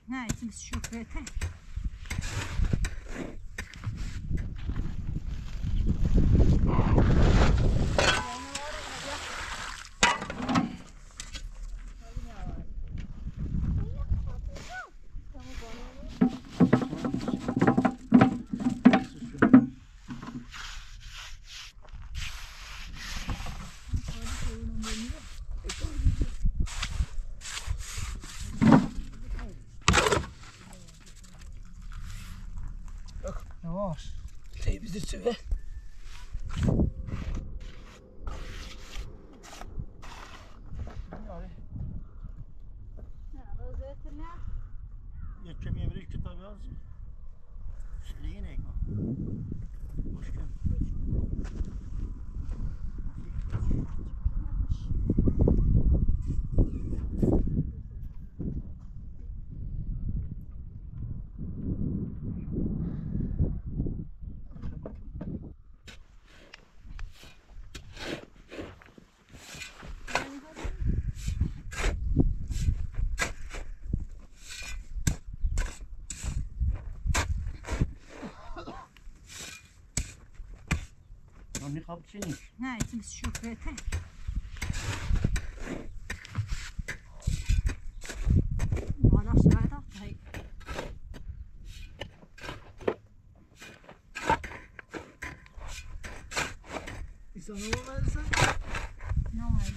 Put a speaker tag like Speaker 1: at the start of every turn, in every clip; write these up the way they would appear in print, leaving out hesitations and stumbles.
Speaker 1: نه اسم شوکولاته
Speaker 2: Yavaş.
Speaker 3: Şey bizi söve.
Speaker 2: Yakkem yemiri kitabı yazdım. Şeliğin ekma. Hoş geldin. Onu kapçını.
Speaker 1: نه اسم شوکولاته بالا شده هی
Speaker 2: İnsanı mı versen?
Speaker 1: نامده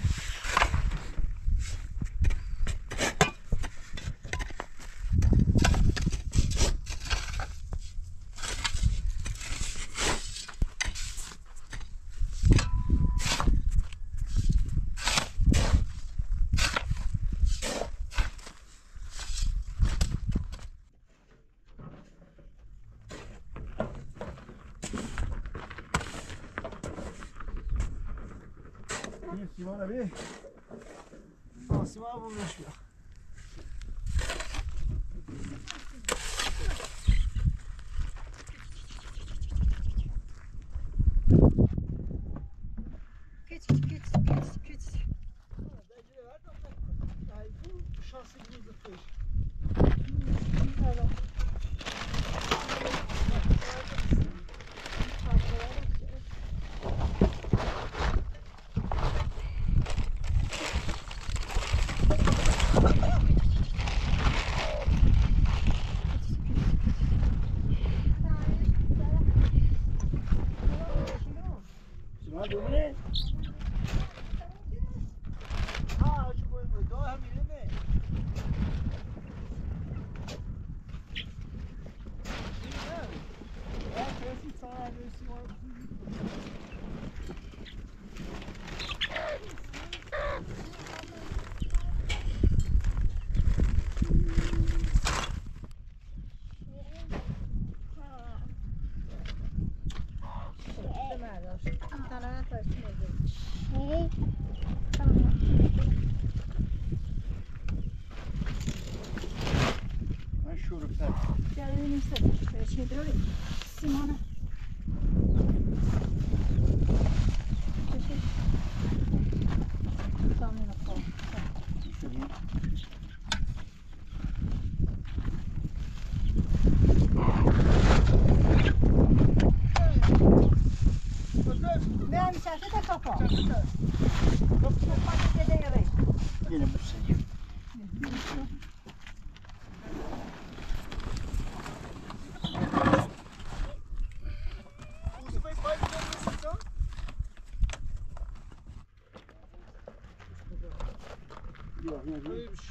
Speaker 2: Bir Simona bir. Simona bulmuş ya.
Speaker 1: küçük küçük küçük
Speaker 2: Bu şansı gibi zıplıyor. Simona dur mu ne? Ha şu boyunca daha hem yine mi? Ya kesin sana göğsüm var. Ben şurupta.
Speaker 1: جلوی چه داری سیمانه میام چشت کافا
Speaker 2: Yine bu şey. Yok, yok, yok.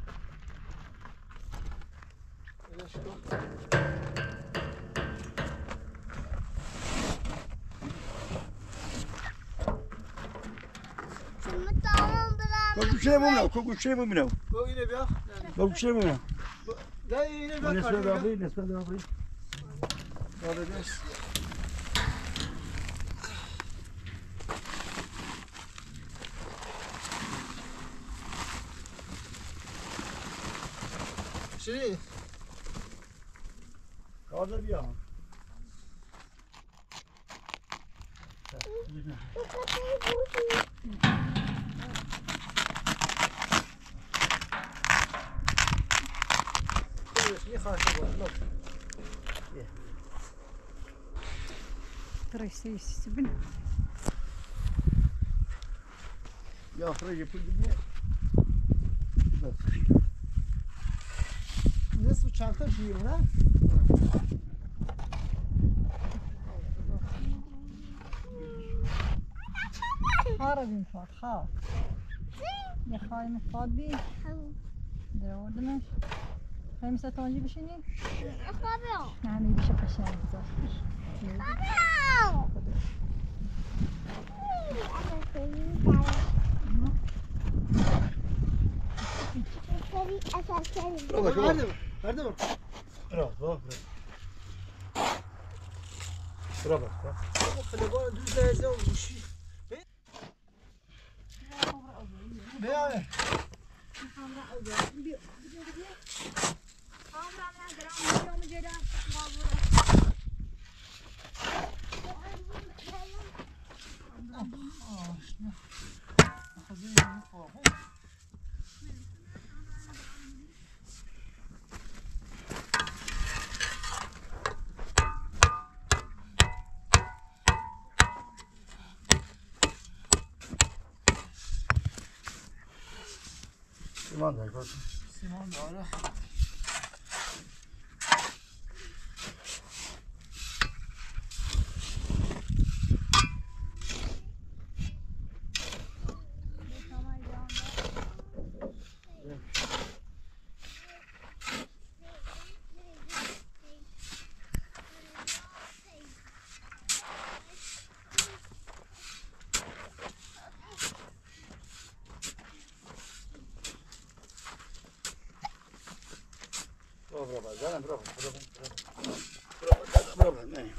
Speaker 2: Kokuçaya mı mı? Kokuçaya mı mı?
Speaker 4: Bu yine bir ya.
Speaker 2: Kokuçaya mı mı?
Speaker 4: Ya yine bir
Speaker 2: Nesme
Speaker 4: kardeşim.
Speaker 2: abi, nesme abi.
Speaker 4: Kardeş. Şey.
Speaker 2: Orada bir ama.
Speaker 4: خواهش بابا
Speaker 1: تريسي سبن
Speaker 2: يا خرج كل دنيا
Speaker 4: نصف چند تا شیرونه
Speaker 1: خارة بين فات خار يا خايمة فات بين در آوردمش خیلی ستانجی بشینی؟ نه همی بشه قشنگ بذار
Speaker 2: برو برو
Speaker 4: برده برو
Speaker 2: برو برو برو
Speaker 4: خلبان دوز لحظه و گوشی بیا
Speaker 2: سیمان داری کن
Speaker 4: سیمان داره
Speaker 2: برو زنم برو نه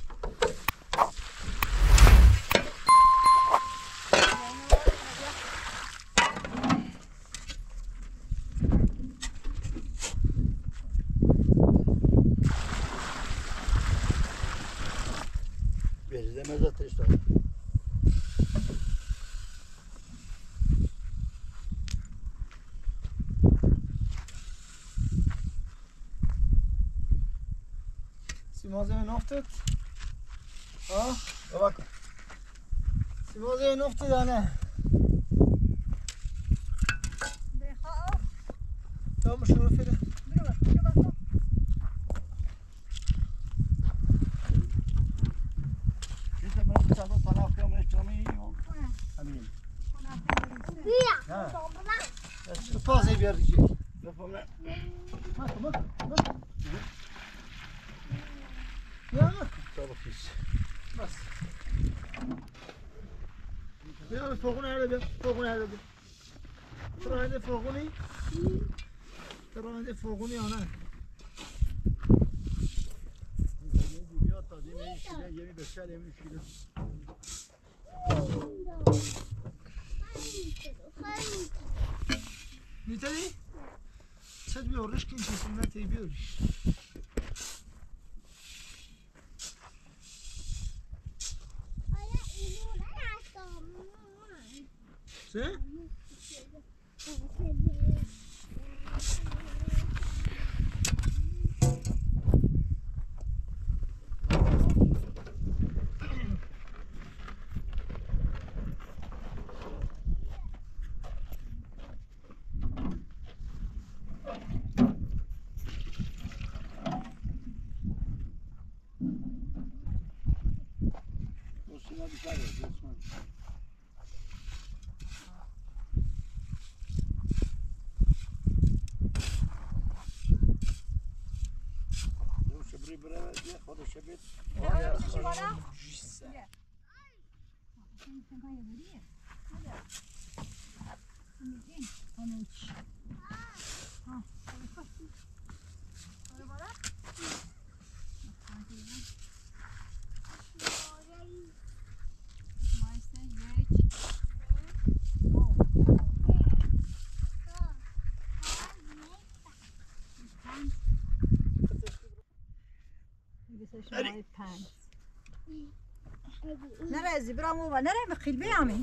Speaker 2: بریده مزاتش داره
Speaker 4: سیمان زمین افتاد بابا کن سیمان زمین افتاد یا نه
Speaker 1: بخواه
Speaker 4: تا مشروع فیده
Speaker 2: Questa me la sto parlando che mi sto meglio. Amin.
Speaker 4: تو پازه بیار دیگه
Speaker 2: Dopo me.
Speaker 4: یا
Speaker 2: Stavo fisso.
Speaker 4: بس بیا فوقونه هر بیا فوقونه هر بیا تو راننده فوقونی تو راننده فوقونی یا نه
Speaker 2: Io sto di me scende, ieri per scendere mi uscito.
Speaker 4: میتونی؟ چت بیارش که این چیزی نتی بیاریش چه؟
Speaker 2: Possiamo abitare, possiamo. Devo sapere breve, خودش بید.
Speaker 1: نره ازی برام و نره مخیل بیامی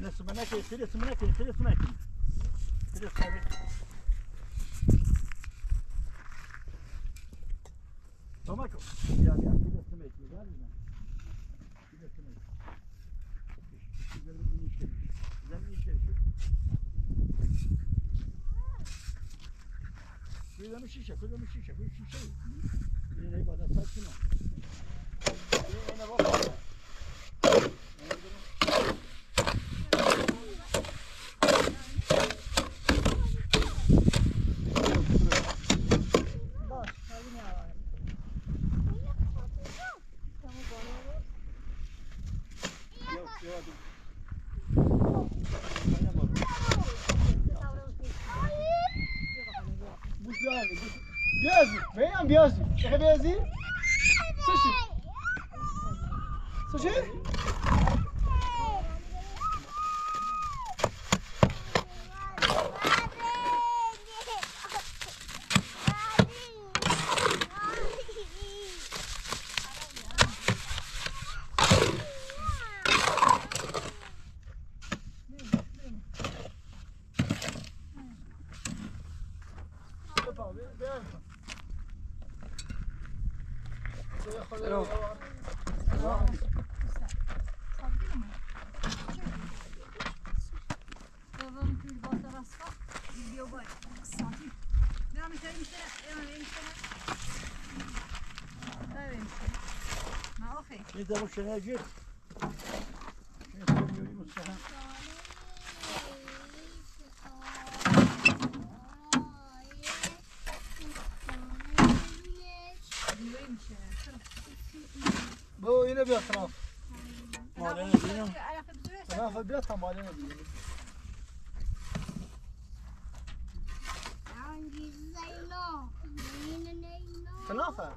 Speaker 4: Biazi, vem Biazi. Quer Biazi? Sushi. Sushi?
Speaker 2: إذا مش ناجح
Speaker 4: بو هنا بأطراف
Speaker 2: مالنا دينا
Speaker 4: أطراف البيت مالنا دينا ثلاثة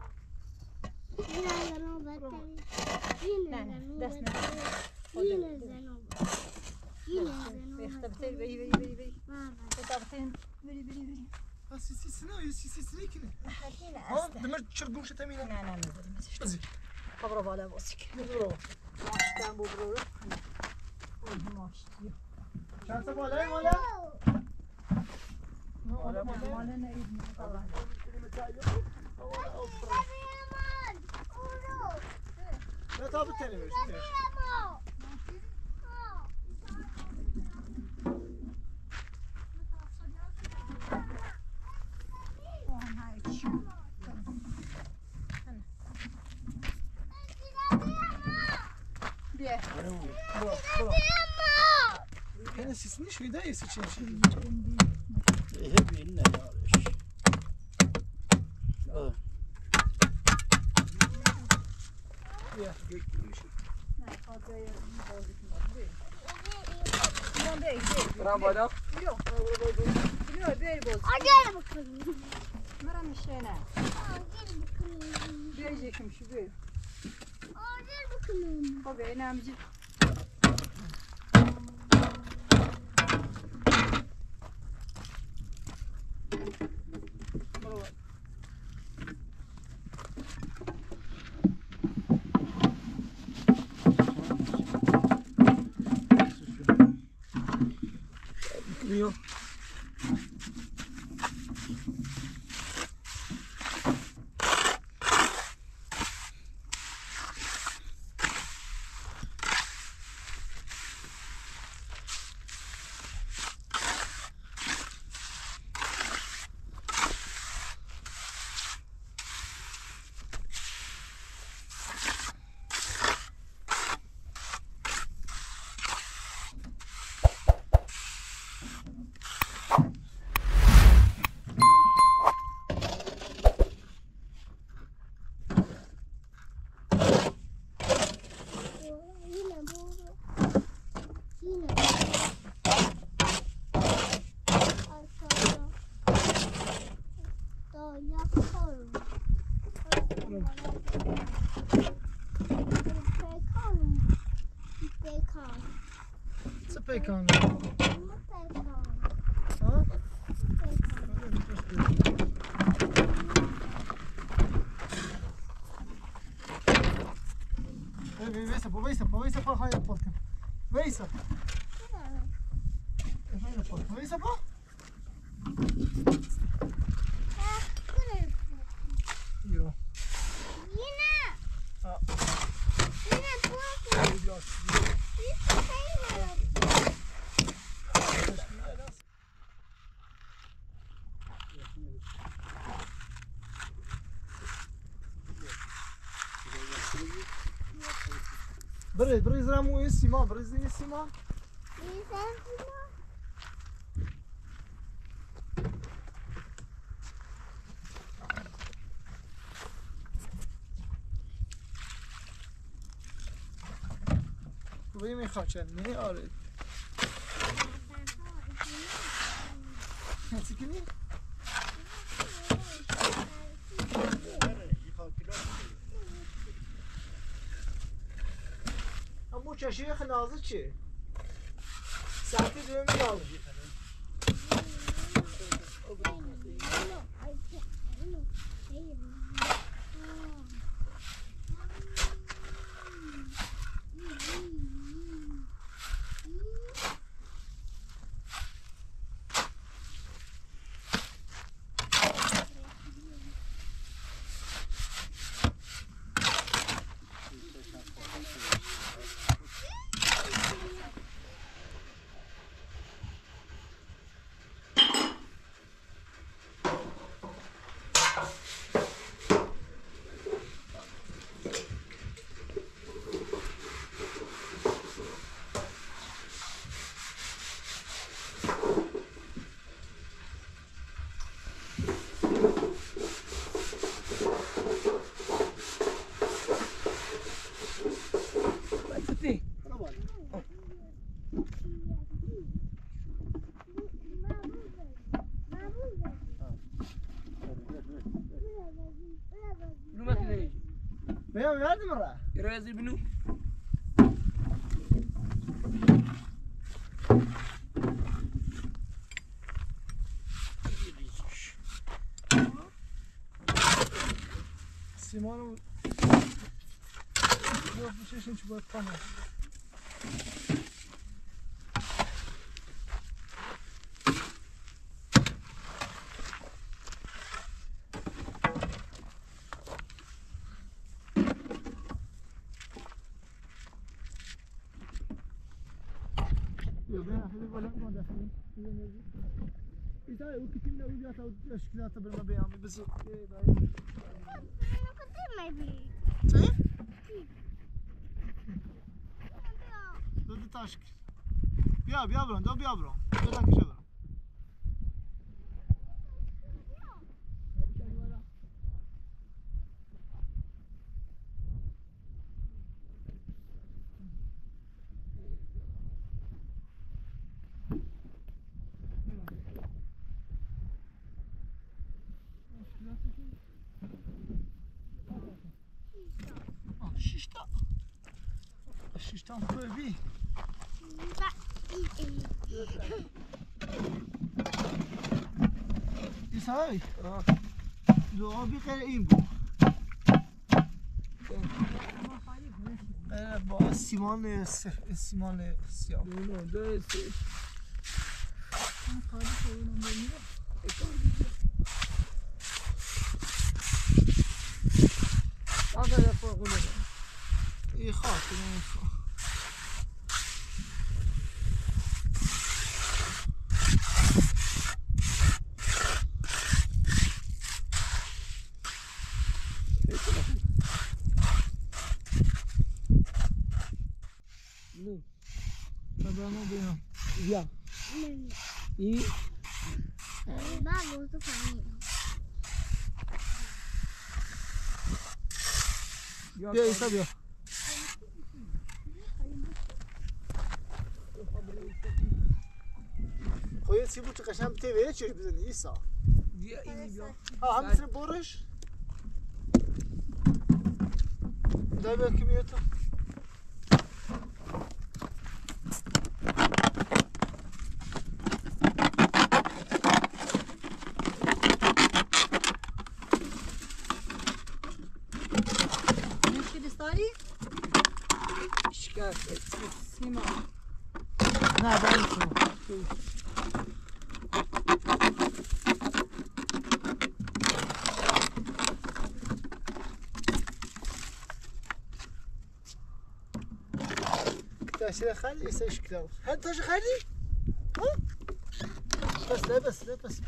Speaker 4: دمرت تشربون شتامينا
Speaker 1: نعم خبروا بالا بوسك ماشتم ببرو ماشتي
Speaker 4: كان سبالي ولا
Speaker 1: ولا نريد طبعا
Speaker 4: لا تابع التلفزيون كان سيسني شوي دايس شيء
Speaker 2: هبي لنا
Speaker 4: يا برام بالا
Speaker 1: Acele bakalım. Meram işine. Acele bakalım. Verecekmiş şu böyle. Acele bakalım. O böyle namcı.
Speaker 2: Yok.
Speaker 4: Pekan. Vejsa, povejsa, pa hajde potem. Vejsa. Efendim korkmayı sapa. Yok.
Speaker 3: Yine.
Speaker 4: Ha.
Speaker 3: Yine bu.
Speaker 4: Yok.
Speaker 3: Bir şey var.
Speaker 4: بريز رامو يسيما بريز يسيما.
Speaker 3: Bir sen bunu.
Speaker 4: وی میخواد چنینی آره نسی کنی؟ اما چشی خنازه چیه؟ ساعتی دومی دارم بيوم يرد مرة
Speaker 5: يرازي بنو
Speaker 4: سيمانو شوف ايش نشوف القمر إذا وكتير لو جات أو أشكالات برما بيعمل بس طيب دو تاشك بيا برون دو بيا برون دو تاكش برون شیشتام خوبی ایسایی دو آبی غیر این بود با سیمان سیاه ای خاطر این Adamı benim. Ya. İyi.
Speaker 3: Ben bozuk oynayayım.
Speaker 4: Ya İsa ya. Koyu sibu çıkaşan bir TV'ye çeş bize İsa.
Speaker 5: Ya iyi ya.
Speaker 4: Ha hangisini boruş? Daj belki mi yeto?
Speaker 5: Şikayet.
Speaker 1: سیما
Speaker 4: Ne ben سير خلي يسويش كده هل تاش خلي ها بس لا بس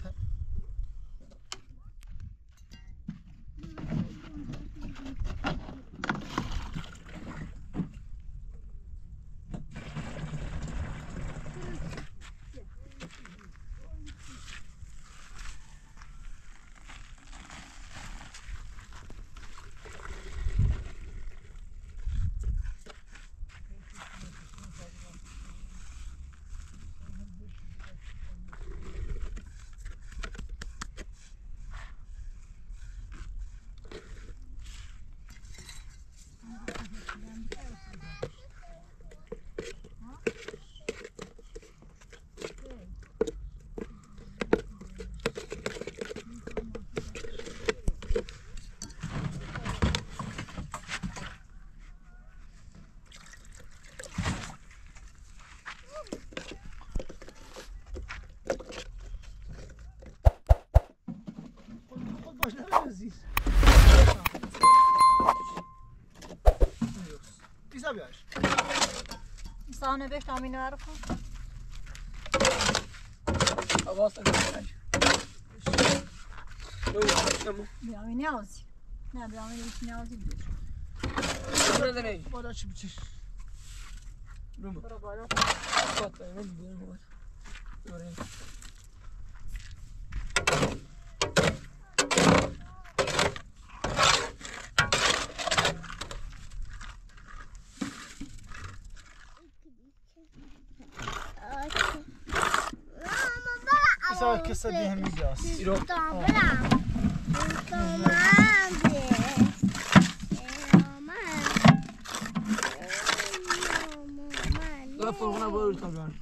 Speaker 1: سانه بهش تامین عرفو
Speaker 5: حواس نکنید
Speaker 1: بیامی نیازی نه بیامی نیازی بود
Speaker 5: برو دنی
Speaker 4: بالا چی بچش
Speaker 1: برو بالا
Speaker 5: بات من دیدم برو
Speaker 4: قصة دي هم جاس
Speaker 5: لا فرقنا برو طبعا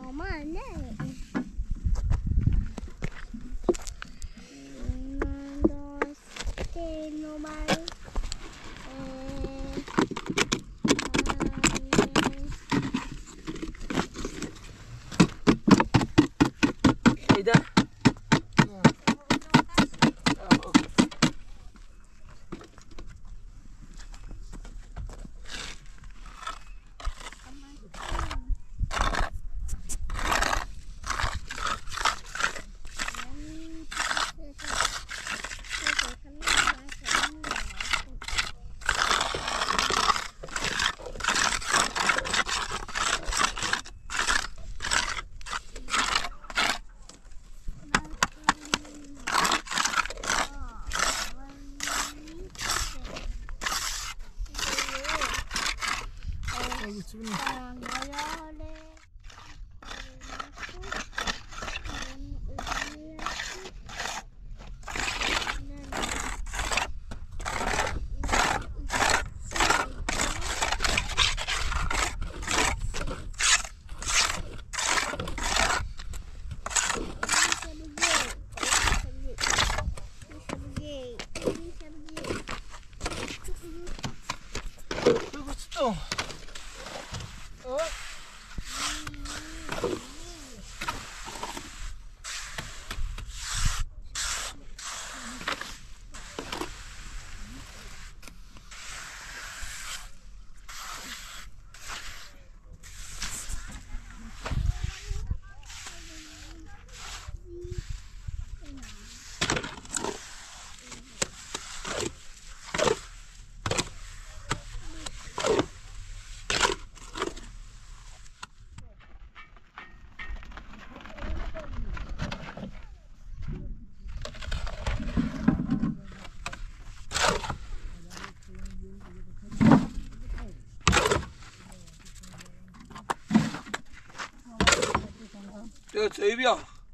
Speaker 5: چه بیا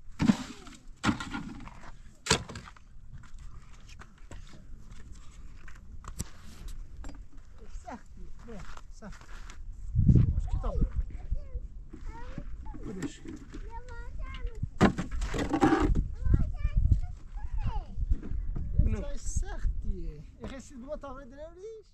Speaker 4: سختیه اخی دو تا درویش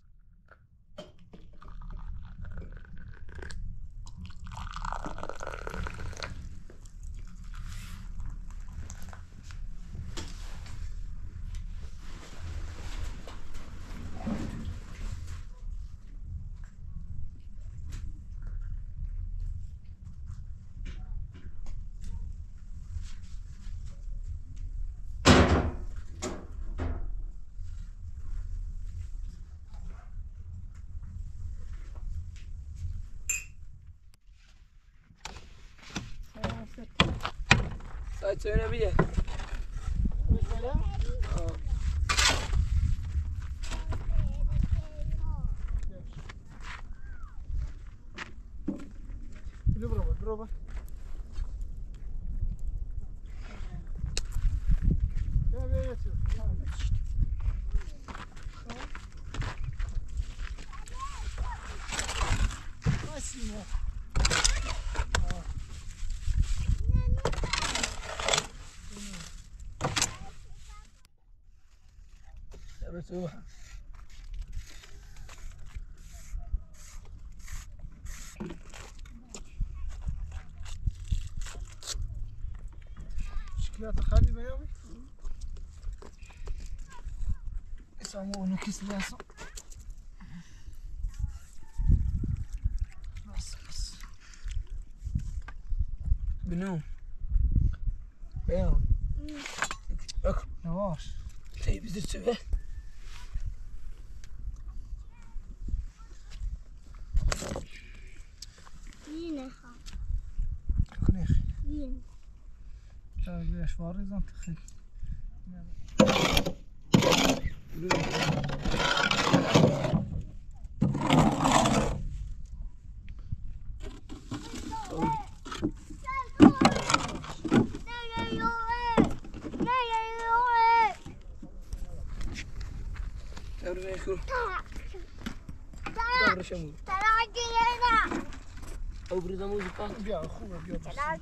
Speaker 5: بچه بیه
Speaker 4: برو
Speaker 5: بسوها
Speaker 4: شكلها تخلي بيومي يسمونه كيس لاسو بس
Speaker 5: بنو بيوم اكل
Speaker 4: نواش
Speaker 5: تي بزيد شويه
Speaker 3: Yine ha.
Speaker 4: كنيخ
Speaker 3: Yine.
Speaker 4: ايش فارزان تخيل
Speaker 5: ترى شمو او بريده موزيكا
Speaker 4: بيا خوبه بيا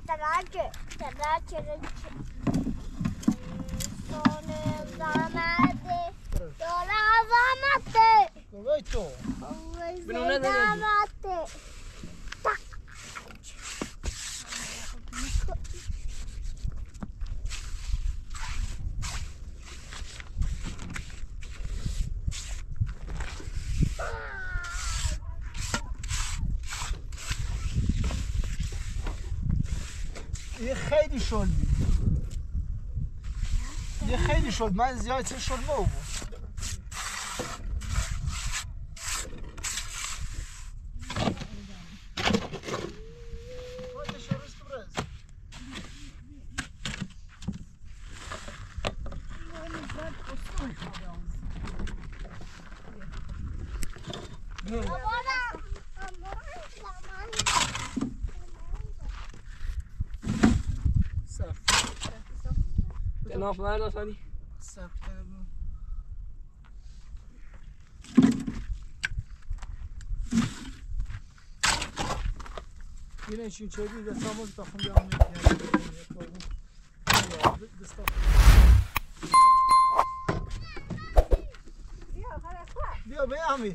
Speaker 4: تو یه خیلی شل بید یه خیلی شل من زیاد چه شل ما بود
Speaker 5: ناف مرد آسانی
Speaker 4: صبر کردم یine şu çeviyi de samuz takım devam بیا به امیر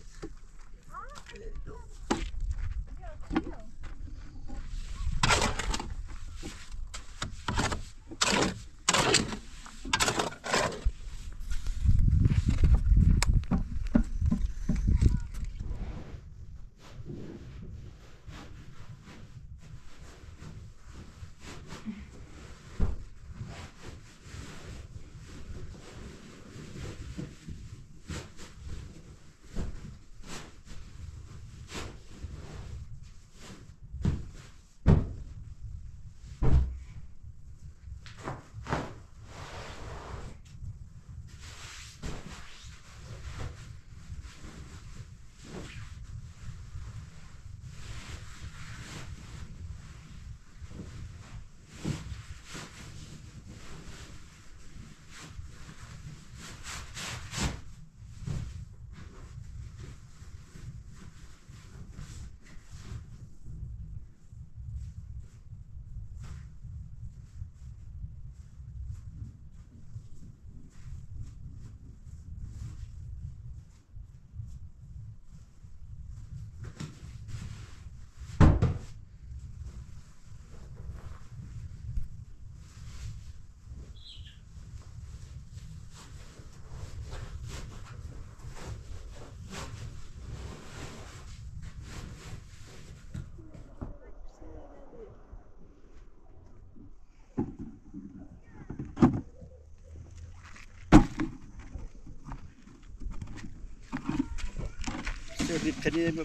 Speaker 2: بالتريم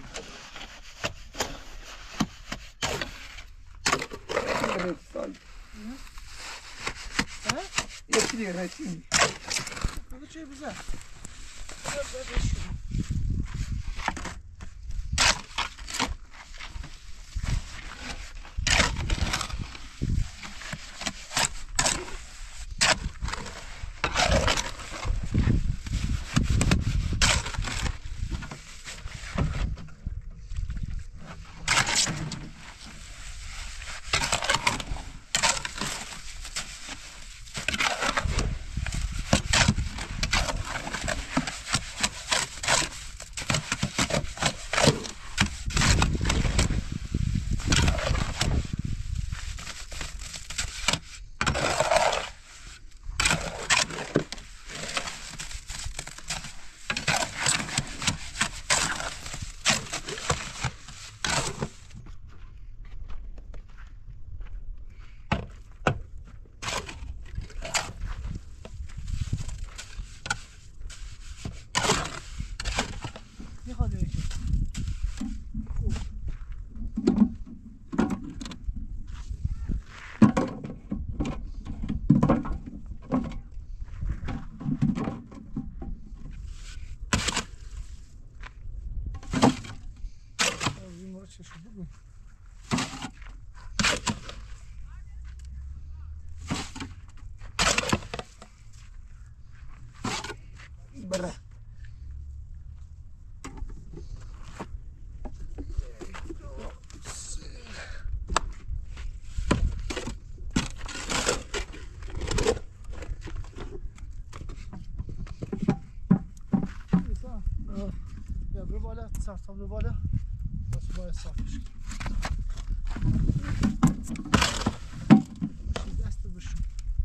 Speaker 5: یکی دیگه رسیم
Speaker 4: بگو چه بزن میخواد یکی این مورد چشم بگو
Speaker 5: بره
Speaker 4: یا برو بالا سرطان برو بالا بس باید صافش بشی دست بشون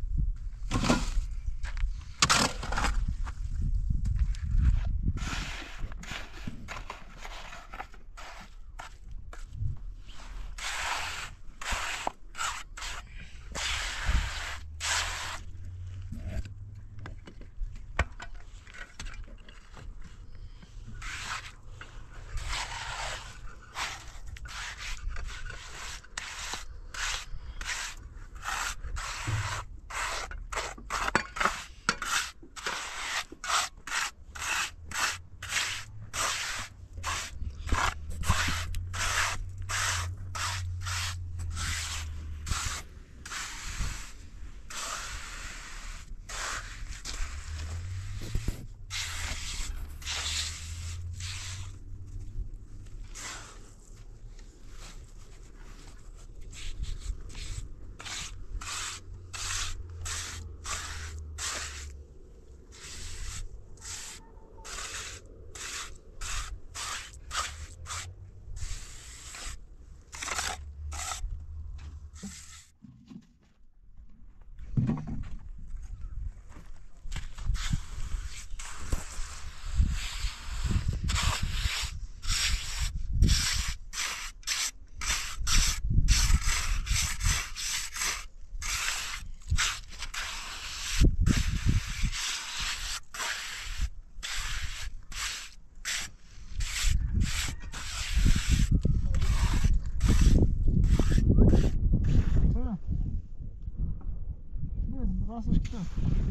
Speaker 4: راستش کن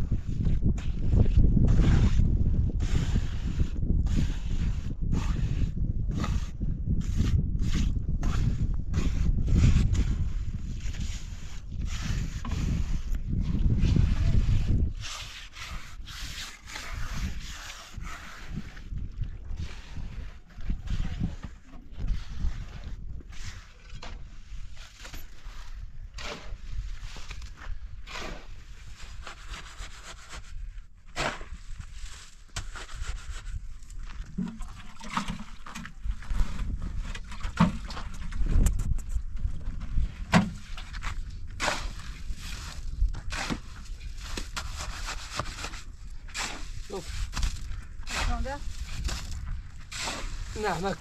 Speaker 5: نه بک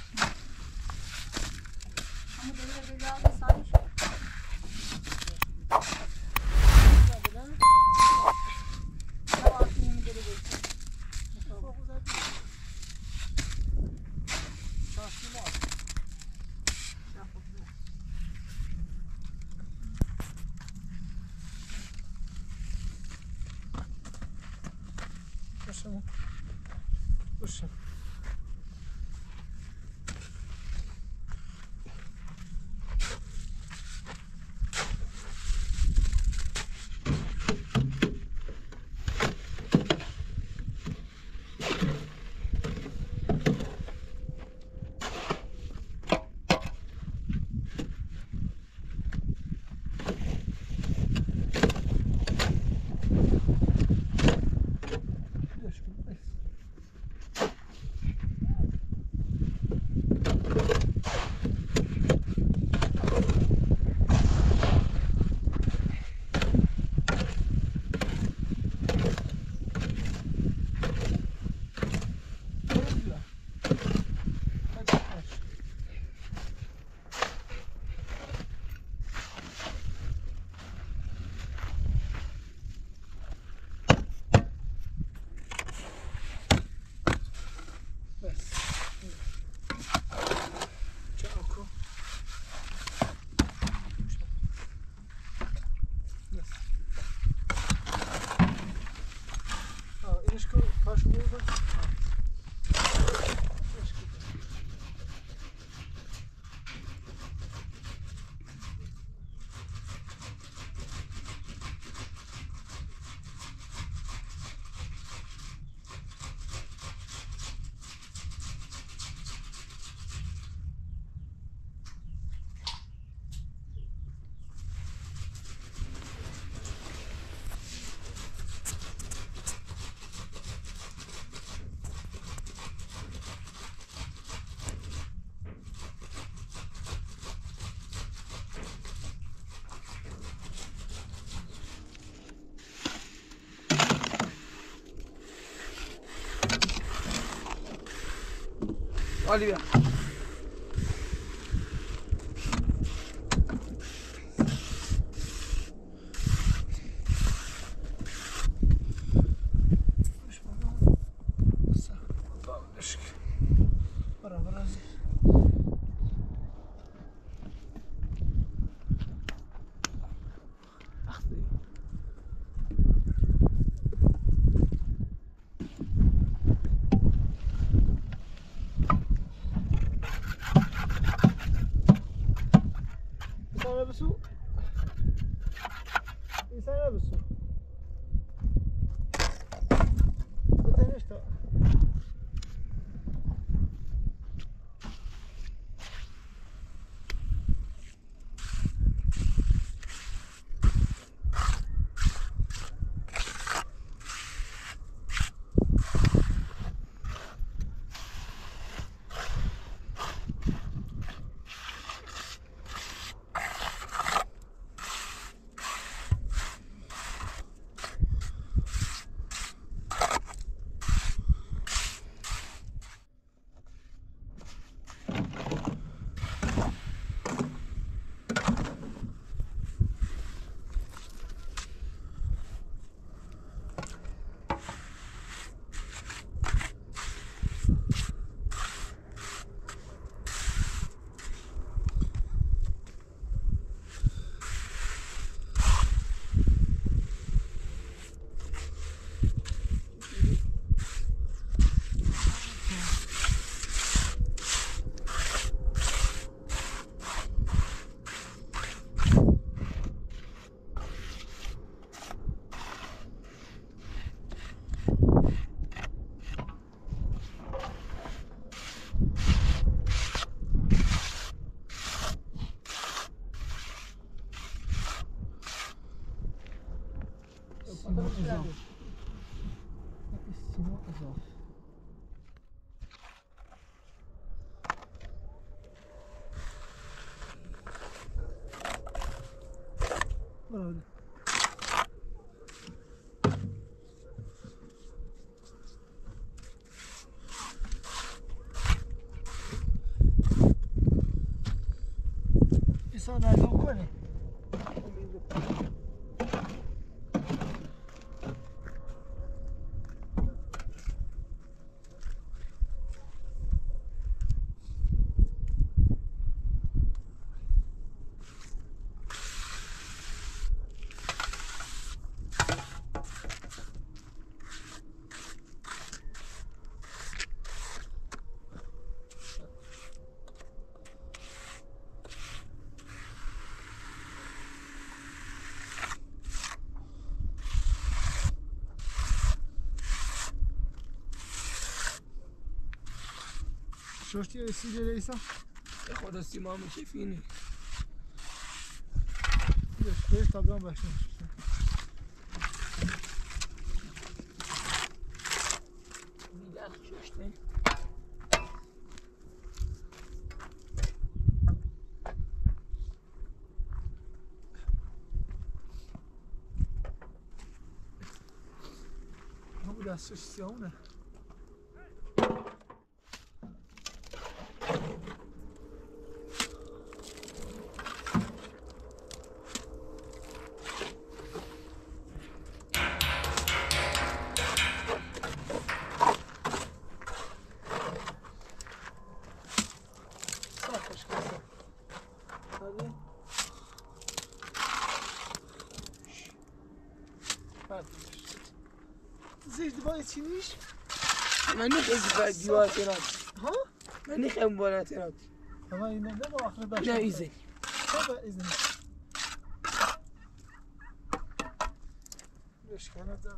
Speaker 1: Ama böyle böyle aldı sarmış. Ne var ki yeni geri geçti.
Speaker 5: باشه باشه عالی بیا بسو İnsan بسو بتنش تا برو İnsan nereden koyuyor? شوشتی رسیده لیسا
Speaker 6: خدا سیمام کیفینی
Speaker 5: بیش تا بیام باشم
Speaker 6: دیگه شوشتی
Speaker 5: همون دستش سیاهونه صافش کسا هذه زيد باي تشينيش
Speaker 6: من نخیز باید دیوار تراد
Speaker 5: ها
Speaker 6: من نخیم بالا تراد
Speaker 5: اما اینو نه آخر باش
Speaker 6: نه ایزی
Speaker 5: بابا اذن ليش كان هذا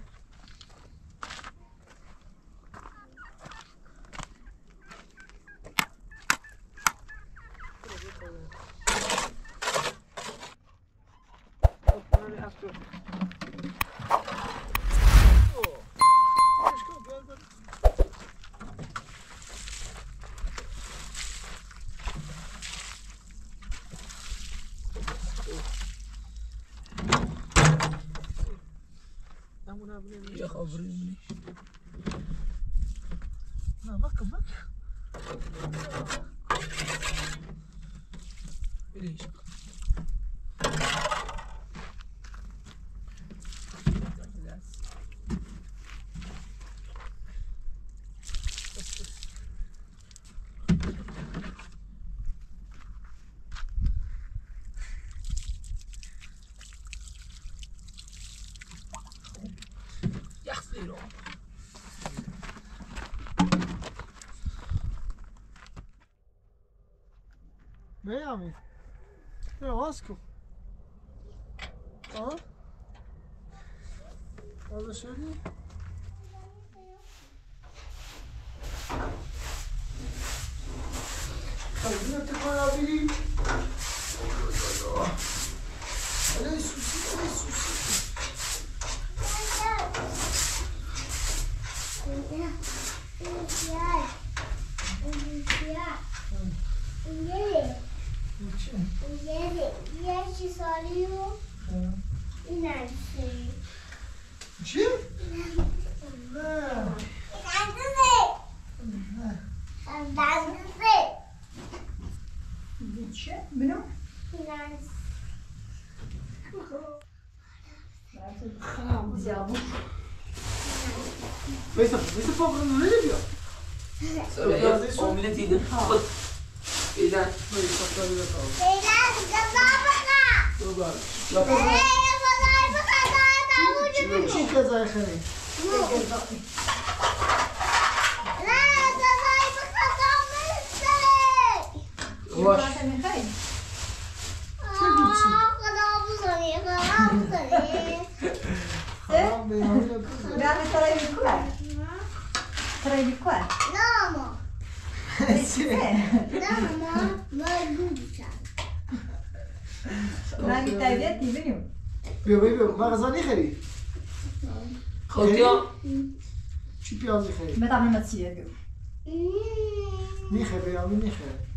Speaker 6: اینجا خبری منی
Speaker 5: لا بك
Speaker 6: بلیش یخ
Speaker 5: Miami. Ja, Vasco. Ja. Vad kör ni? Kan du inte kolla bil? Eller sushi, eller sushi. Çim?
Speaker 1: Gitçe, منو؟ زیادی.
Speaker 5: Visa programı ne diyor?
Speaker 6: اوملت ایدن خود ایدن
Speaker 5: Çin kazayı khani.
Speaker 6: واش
Speaker 5: Tamam ben öyle kızım.
Speaker 1: Ben ترى بكوع. ترى بكوع. راني تابعتي منو؟
Speaker 5: بیا مغازه خری.
Speaker 6: خودیا
Speaker 5: چی پیاز خری؟
Speaker 1: ما تعمل ما تصير.
Speaker 5: میخره یا میخره.